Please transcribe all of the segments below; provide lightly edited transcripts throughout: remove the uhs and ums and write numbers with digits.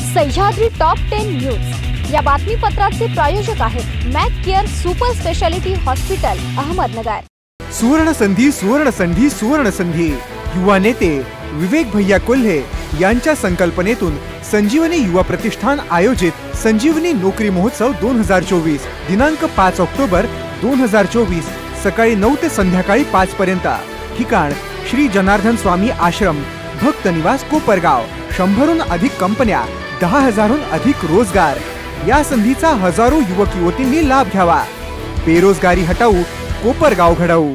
Sahyadri top 10 news या बातमीपत्राचे प्रायोजक आहेत Mac care super speciality hospital Ahmednagar. सुवर्ण संधी सुवर्ण संधी सुवर्ण संधी युवा नेते विवेक भैया कोल्हे यांच्या संकल्पनेतून संजीवनी युवा प्रतिष्ठान आयोजित संजीवनी नोकरी महोत्सव 2024 दिनांक 5 ऑक्टोबर 2024 सकाळी 9 ते संध्याकाळी 5 पर्यंत। ठिकाण श्री जनार्दन स्वामी आश्रम भक्त निवास कोपरगाव। 100हून अधिक कंपन्या 10,000हून अधिक रोजगार। या संधीचा हजारो युवक युवतींनी लाभ घ्यावा। बेरोजगारी हटाऊ कोपरगाव घडवू।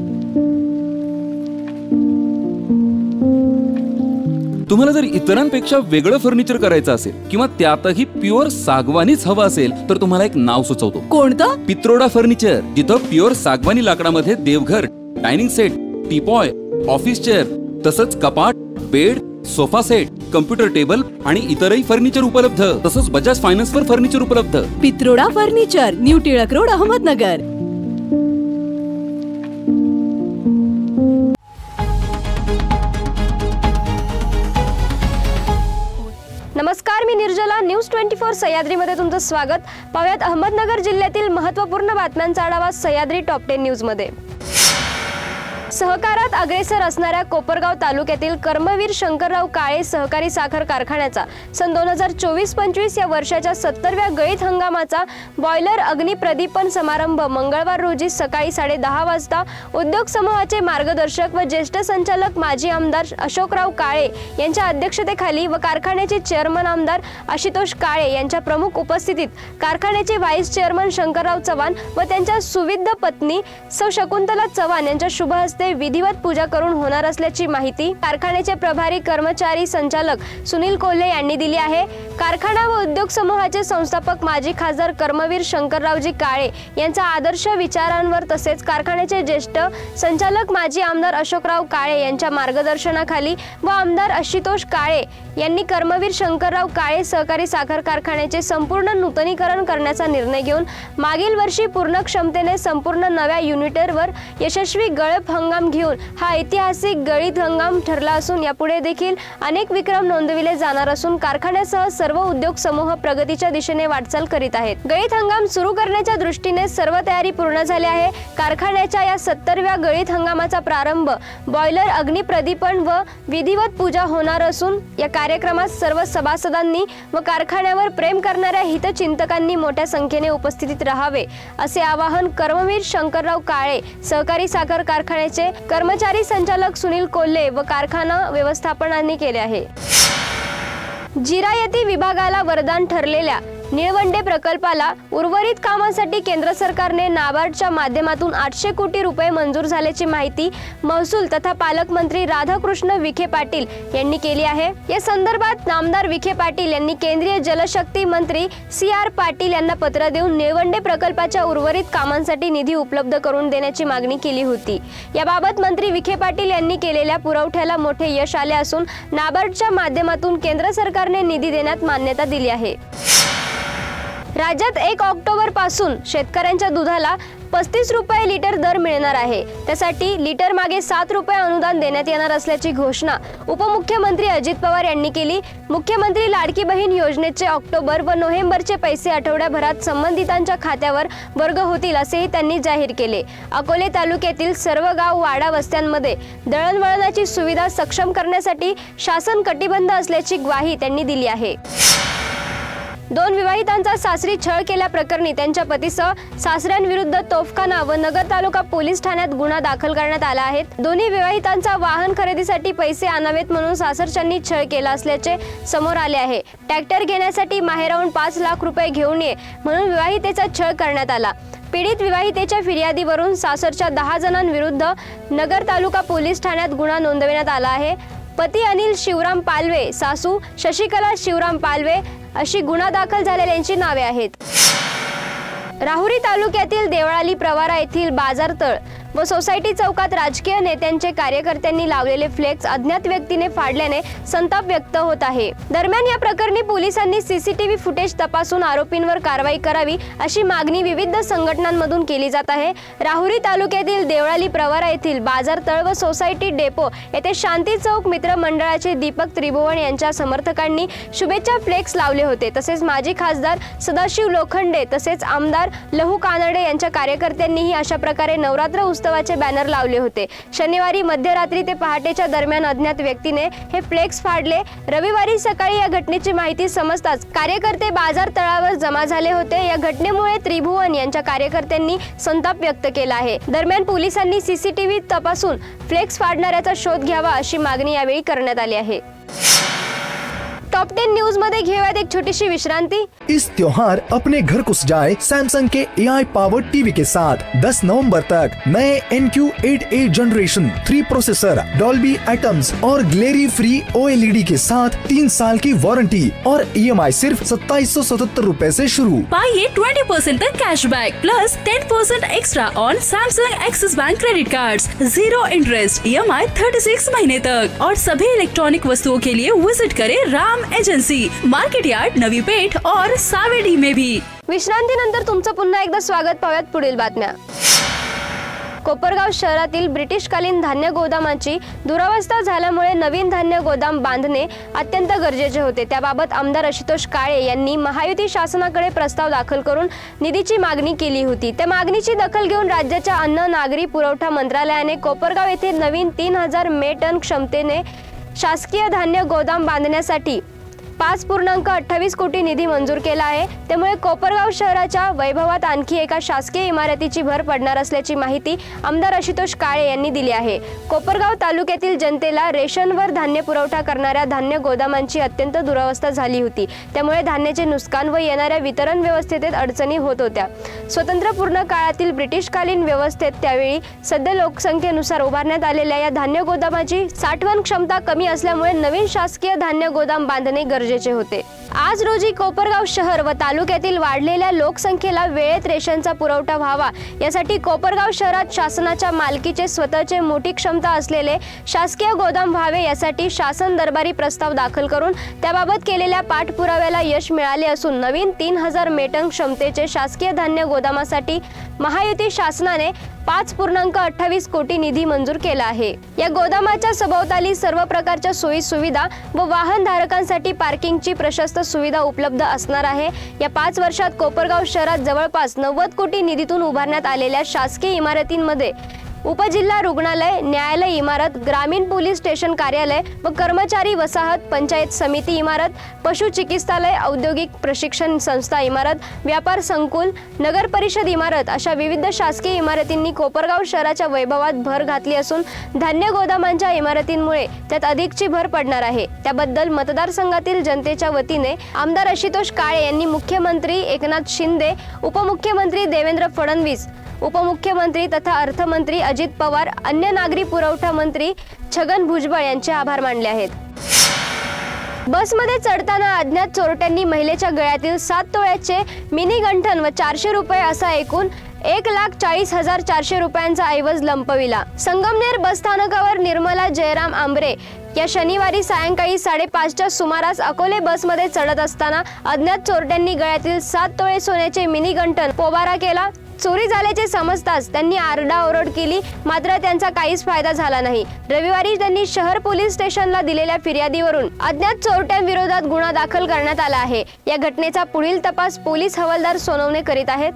तुम्हाला जर इतरांपेक्षा वेगळं फर्निचर करायचं असेल किंवा त्यातही प्युअर सागवानीच हवं असेल तर तुम्हाला एक नाव सुचवतो। कोणतं? पित्रोडा फर्निचर, जिथं प्युअर सागवानी लाकडामध्ये देवघर, dining set, teapoy, office chair, तसंच कपाट, bed, sofa set, computer table आणि इतरही फर्निचर उपलब्ध। तसंच बजाज फायनान्सवर फर्निचर उपलब्ध। Pitroda furniture, new Tilak road, Ahmednagar. नमस्कार, मी निर्जला। न्यूज 24 सह्याद्रीमध्ये तुमचं स्वागत। पाहूयात अहमदनगर जिल्ह्यातील महत्त्वपूर्ण बातम्यांचा आढावा सह्याद्री टॉप 10 न्यूज मध्ये। सहकारात अग्रेसर असणाऱ्या कोपरगाव तालुक्यातील कर्मवीर शंकरराव काळे सहकारी साखर कारखान्याचा सन 2024-25 या वर्षाच्या 70व्या गळीत हंगामाचा बॉयलर अग्निप्रदीपन समारंभ मंगळवार रोजी सकाळी 10:30 वाजता उद्योग समूहाचे मार्गदर्शक व ज्येष्ठ संचालक माजी आमदार अशोकराव काळे यांच्या अध्यक्षतेखाली व कारखान्याचे चेअरमन आमदार आशुतोष काळे यांच्या प्रमुख उपस्थितीत कारखान्याचे व्हाईस चेअरमन शंकरराव चव्हाण व त्यांच्या सुविद्य पत्नी सौ शकुंतला चव्हाण यांच्या शुभ हस्ते विधिवत पूजा करून होणार असल्याची माहिती कारखान्याचे प्रभारी कर्मचारी संचालक सुनील कोल्हे यांनी दिली आहे। कारखाना व उद्योग समूहाचे संस्थापक माजी खासदार कर्मवीर शंकररावजी काळे यांच्या आदर्श विचारांवर तसेच कारखान्याचे ज्येष्ठ संचालक माजी आमदार अशोकराव काळे यांच्या मार्गदर्शनाखाली व आमदार आशुतोष काळे यांनी कर्मवीर शंकरराव काळे सहकारी साखर कारखान्याचे संपूर्ण नूतनीकरण करण्याचा निर्णय घेऊन मागील वर्षी पूर्ण क्षमतेने संपूर्ण नव्या युनिटवर यशस्वी गळप हंगाम घेऊन हा ऐतिहासिक गळीत हंगाम ठरला असून यापुढे देखील अनेक विक्रम नोंदविले जाणार असून कारखान्यासह सर्व उद्योग समूह प्रगतीच्या दिशेने वाटचाल करीत आहेत। गळीत हंगाम सुरू करण्याच्या दृष्टीने सर्व तयारी पूर्ण झाली आहे। कारखान्याच्या या 70व्या गळीत हंगामाचा प्रारंभ बॉयलर अग्निप्रदीपन व विधिवत पूजा होणार असून या कार्यक्रमात सर्व सभासदांनी व कारखान्यावर प्रेम करणाऱ्या हितचिंतकांनी मोठ्या संख्येने उपस्थित राहावे असे आवाहन कर्मवीर शंकरराव काळे सहकारी साखर कारखान्याचे कर्मचारी संचालक सुनील कोल्हे व कारखाना व्यवस्थापनाने केले आहे। जिरायती विभागाला वरदान ठरलेल्या निळवंडे प्रकल्पाला उर्वरित कामांसाठी केंद्र सरकारने नाबार्डच्या माध्यमातून 800 कोटी रुपये मंजूर झाल्याची माहिती महसूल तथा पालकमंत्री राधाकृष्ण विखे पाटील यांनी केली आहे। या संदर्भात नामदार विखे पाटील यांनी केंद्रीय जलशक्ती मंत्री CR पाटील यांना पत्र देऊन निळवंडे प्रकल्पाच्या उर्वरित कामांसाठी निधी उपलब्ध करून देण्याची मागणी केली होती। याबाबत मंत्री विखे पाटील यांनी केलेल्या पुरवठ्याला मोठे यश आले असून नाबार्डच्या माध्यमातून केंद्र सरकारने निधी देण्यात मान्यता दिली आहे। राज्यात 1 ऑक्टोबर पासून शेतकऱ्यांच्या दुधाला 35 रुपये लिटर दर मिळणार आहे। त्यासाठी लिटर मागे 7 रुपये अनुदान देण्यात येणार असल्याची घोषणा उपमुख्यमंत्री अजित पवार यांनी केली। मुख्यमंत्री लाडकी बहीण योजनेचे ऑक्टोबर व नोव्हेंबरचे पैसे आठवड्याभरात संबंधितांच्या खात्यावर वर्ग होतील असेही त्यांनी जाहीर केले। अकोले तालुक्यातील सर्व गाव वाडा वस्त्यांमध्ये दळणवळणाची सुविधा सक्षम करण्यासाठी शासन कटिबद्ध असल्याची ग्वाही त्यांनी दिली आहे। 2 विवाहितांचा सासरी छळ केल्याप्रकरणी त्यांच्या पतीसह सासऱ्यांविरुद्ध तोफखाना व नगर तालुका पोलीस ठाण्यात गुन्हा दाखल करण्यात आला आहे। दोन्ही विवाहितांचा वाहन खरेदीसाठी पैसे आणावेत म्हणून सासरच्यांनी छळ केला असल्याचे समोर आले आहे। ट्रॅक्टर घेण्यासाठी माहेराहून 5 लाख रुपये घेऊन ये म्हणून विवाहितेचा छळ करण्यात आला। पीडित विवाहितेच्या फिर्यादीवरून सासरच्या 10 जणांविरुद्ध नगर तालुका पोलीस ठाण्यात गुन्हा नोंदवण्यात आला आहे। पती अनिल शिवराम पालवे, सासू शशिकला शिवराम पालवे अशी गुन्हा दाखल झालेल्यांची नावे आहेत। राहुरी तालुक्यातील देवळाली प्रवारा येथील बाजारतळ व सोसायटी चौकात राजकीय नेत्यांचे कार्यकर्त्यांनी लावलेले फ्लेक्स अज्ञात व्यक्तीने फाडल्याने संताप व्यक्त होत आहे। दरम्यान या प्रकरणी पोलिसांनी सीसीटीव्ही फुटेज तपासून आरोपींवर कारवाई करावी अशी मागणी विविध संघटनांमधून केली जात आहे। राहुरी तालुक्यातील देवळाली प्रवरा येथील बाजार तळ व सोसायटी डेपो येथे शांती चौक मित्र मंडळाचे दीपक त्रिभुवन यांच्या समर्थकांनी शुभेच्छा फ्लेक्स लावले होते। तसेच माजी खासदार सदाशिव लोखंडे तसेच आमदार लहू कानडे यांच्या कार्यकर्त्यांनीही अशा प्रकारे नवरात्र उत्सवाचे बॅनर लावले होते। शनिवारी मध्यरात्री ते पहाटेच्या दरम्यान अज्ञात व्यक्तीने हे फ्लेक्स फाडले। रविवारी सकाळी या घटनेची माहिती समजताच कार्यकर्ते बाजार तळावर जमा झाले होते। या घटनेमुळे त्रिभुवन यांच्या कार्यकर्त्यांनी संताप व्यक्त केला आहे। दरम्यान पोलिसांनी सीसीटीव्ही तपासून फ्लेक्स फाडणाऱ्याचा शोध घ्यावा अशी मागणी यावेळी करण्यात आली आहे। टॉप 10 न्यूज मध्ये घेऊयात एक छोटीशी विश्रांती। इस त्योहार अपने घर को सजाए सैमसंग के AI पावर्ड टीवी के साथ 10 नवंबर तक नए NQ8A generation 3 processor, Dolby Atmos और ग्लेरी फ्री OLED के साथ 3 साल की वारंटी और EMI सिर्फ 2777 रुपए से शुरू। पाइए 20% तक cashback plus 10% extra on Samsung Axis bank credit cards, 0 interest EMI 36 महीने तक। और सभी इलेक्ट्रॉनिक वस्तुओं के लिए विजिट करें Ram agency, market yard, Navi Peth और सावेडी में भी। विश्रांतीनंतर तुमचं पुन्हा एकदा स्वागत। पाहूयात पुढील बातम्या। कोपरगाव शहरातील ब्रिटिशकालीन धान्य गोदामाची दुरावस्था झाल्यामुळे नवीन धान्य गोदाम बांधणे अत्यंत गरजेचे होते। त्याबाबत आमदार आशुतोष काळे यांनी महायुती शासनाकडे प्रस्ताव दाखल करून निधीची मागणी केली होती। त्या मागणीची दखल घेऊन राज्याच्या अन्न नागरी पुरवठा मंत्रालयाने कोपरगाव येथे नवीन 3000 टन क्षमतेने शासकीय धान्य गोदाम बांधण्यासाठी 5.28 कोटी निधी मंजूर केला आहे। त्यामुळे कोपरगाव शहराच्या वैभवात आणखी एका शासकीय इमारतीची भर पडणार असल्याची माहिती आमदार आशुतोष काळे यांनी दिली आहे। कोपरगाव तालुक्यातील जनतेला रेशनवर धान्य पुरवठा करणाऱ्या धान्य गोदामांची अत्यंत दुरावस्था झाली होती। त्यामुळे धान्याचे नुकसान व येणाऱ्या वितरण व्यवस्थेत अडचणी होत होत्या। स्वतंत्रपूर्ण काळातील ब्रिटिशकालीन व्यवस्थेत त्यावेळी सध्या लोकसंख्येनुसार उभारण्यात आलेल्या या धान्य गोदामाची साठवण क्षमता कमी असल्यामुळे नवीन शासकीय धान्य गोदाम बांधणे गरजेचे होते। आज रोजी कोपरगाव शहर व तालुक्यातील वाढलेल्या लोकसंख्येला वेळेत रेशनचा पुरवठा व्हावा यासाठी कोपरगाव शहरात शासनाच्या मालकीचे स्वतःचे मोठी क्षमता असलेले शासकीय गोदाम व्हावे यासाठी शासन दरबारी प्रस्ताव दाखल करून त्याबाबत केलेल्या पाठपुराव्याला यश मिळाले असून नवीन 3000 टन क्षमतेचे शासकीय धान्य गोदामासाठी महायुती शासनाने 5.28 कोटी निधी मंजूर केला आहे। या गोदामाच्या सभोवताली सर्व प्रकारच्या सोयी सुविधा व वाहन धारकांसाठी पार्किंगची प्रशस्त सुविधा उपलब्ध असणार आहे। या 5 वर्षात कोपरगाव शहरात जवळपास 90 कोटी निधीतून उभारण्यात आलेल्या शासकीय इमारतींमध्ये उपजिल्हा रुग्णालय, न्यायालय इमारत, ग्रामीण पोलीस स्टेशन कार्यालय व कर्मचारी वसाहत, पंचायत समिती इमारत, पशु चिकित्सालय, औद्योगिक प्रशिक्षण संस्था इमारत, व्यापार संकुल, नगर परिषद इमारत अशा विविध शासकीय इमारतींनी कोपरगाव शहराच्या वैभवात भर घातली असून धान्य गोदामांच्या इमारतींमुळे त्यात अधिकची भर पडणार आहे। त्याबद्दल मतदारसंघातील जनतेच्या वतीने आमदार आशुतोष काळे यांनी मुख्यमंत्री एकनाथ शिंदे, उपमुख्यमंत्री देवेंद्र फडणवीस, उपमुख्यमंत्री तथा अर्थमंत्री अजित पवार, अन्य नागरी पुरवठा मंत्री छगन भुजबळ यांचे आभार मानले आहेत। बसमध्ये चढताना अज्ञात चोरट्यांनी महिलेच्या गळ्यातील 7 तोळ्याचे मिनी गंठन व 400 रुपये असा एकूण 1,40,400 रुपयांचा ऐवज लंपविला। संगमनेर बसस्थानकावर निर्मला जयराम आंबरे या शनिवारी सायंकाळी 5:30च्या सुमारास अकोले बसमध्ये चढत असताना अज्ञात चोरट्यांनी गळ्यातील 7 तोळे सोन्याचे मिनी गंठन पोबारा केला। चोरी झाल्याचे समजताच त्यांनी आरडाओरड केली, मात्र त्यांचा काहीच फायदा झाला नाही। रविवारी त्यांनी शहर पोलीस स्टेशनला दिलेल्या फिर्यादीवरून अज्ञात चोरट्यांविरोधात गुन्हा दाखल करण्यात आला आहे। या घटनेचा पुढील तपास पोलीस हवालदार सोनवणे करीत आहेत।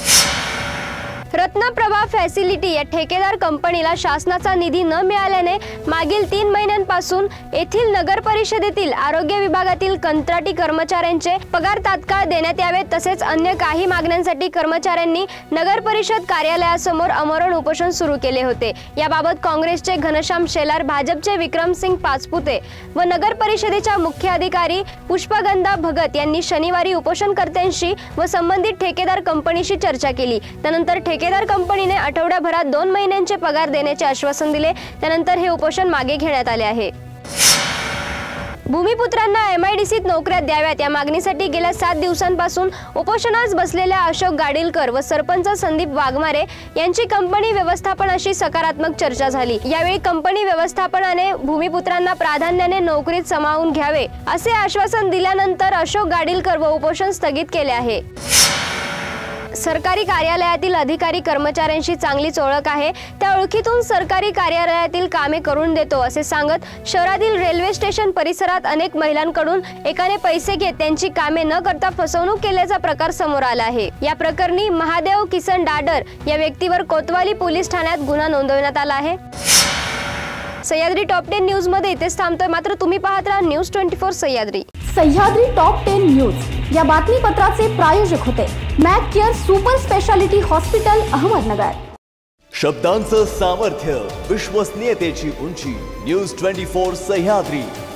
रत्नप्रभा फॅसिलिटी या ठेकेदार कंपनीला शासनाचा निधी न मिळाल्याने मागील 3 महिन्यांपासून येथील नगर परिषदेतील आरोग्य विभागातील कंत्राटी कर्मचाऱ्यांचे पगार तात्काळ देण्यात यावे तसेच अन्य काही मागण्यांसाठी कर्मचाऱ्यांनी नगर परिषद कार्यालयासमोर आमरण उपोषण सुरू केले होते। याबाबत काँग्रेसचे घनश्याम शेलार, भाजपचे विक्रमसिंग पाचपुते व नगर परिषदेच्या मुख्य अधिकारी पुष्पगंधा भगत यांनी शनिवारी उपोषणकर्त्यांशी व संबंधित ठेकेदार कंपनीशी चर्चा केली। त्यानंतर ठेकेदार कंपनीने आठवड्याभरात 2 महिन्यांचे पगार देण्याचे आश्वासन दिले। त्यानंतर हे उपोषण मागे घेण्यात आले आहे। भूमिपुत्रांना MIDCत नोकऱ्या द्याव्यात या मागणीसाठी गेल्या 7 दिवसांपासून उपोषणास बसलेल्या अशोक गाडीलकर व सरपंच संदीप वाघमारे यांची कंपनी व्यवस्थापनाशी सकारात्मक चर्चा झाली। यावेळी कंपनी व्यवस्थापनाने भूमिपुत्रांना प्राधान्याने नोकरीत सामावून घ्यावे असे आश्वासन दिल्यानंतर अशोक गाडीलकर व उपोषण स्थगित केले आहे। सरकारी कार्यालयातील अधिकारी कर्मचाऱ्यांशी चांगलीच ओळख आहे, त्या ओळखीतून सरकारी कार्यालयातील कामे करून देतो असे सांगत शहरातील रेल्वे स्टेशन परिसरात अनेक महिलांकडून एकाने पैसे घेत त्यांची कामे न करता फसवणूक केल्याचा प्रकार समोर आला आहे। या प्रकरणी महादेव किसन डाडर या व्यक्तीवर कोतवाली पोलीस ठाण्यात गुन्हा नोंदवण्यात आला आहे। सह्याद्री टॉप 10 न्यूज मध्ये इथेच थांबतोय, मात्र तुम्ही पाहत राहा news 24 Sahyadri. Sahyadri top 10 news या बातमीपत्राचे प्रायोजक होते Mac care super speciality hospital Ahmednagar. शब्दांचं सामर्थ्य, विश्वसनीयतेची उंची, न्यूज 24 सह्याद्री।